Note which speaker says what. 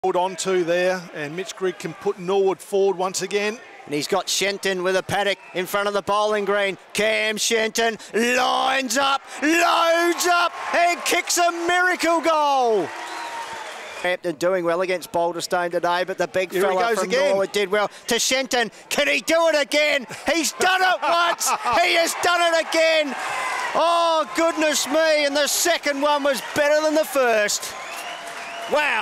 Speaker 1: Hold on to there, and Mitch Grigg can put Norwood forward once again.
Speaker 2: And he's got Shenton with a paddock in front of the bowling green. Cam Shenton lines up, loads up, and kicks a miracle goal. Hampton doing well against Boulderstone today, but the big fella from Norwood did well. To Shenton, can he do it again? He's done it once, he has done it again. Oh, goodness me, and the second one was better than the first. Wow.